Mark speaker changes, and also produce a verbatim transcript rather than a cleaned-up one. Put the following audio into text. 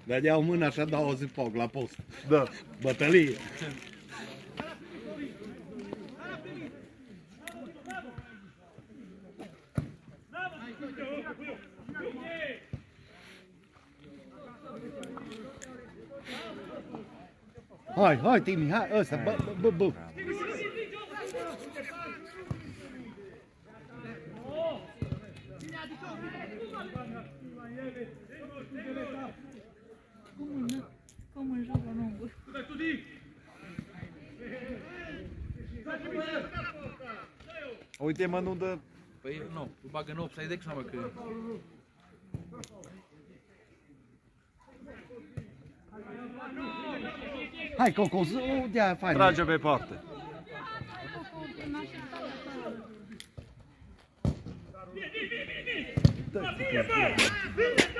Speaker 1: Dădeau mâna așa, dau o zi foc la post.
Speaker 2: Da.
Speaker 1: Bătălie. Hai, hai Timi, hai, ăsta, bă, bă, bă.
Speaker 3: Cum îl joc în unguri.
Speaker 2: Uite, mă, nu dă...
Speaker 4: Păi nu, îl bagă în offside, de că că...
Speaker 1: Hai, Coco, de-aia fain.
Speaker 2: Trage pe parte.
Speaker 1: Dă-ți,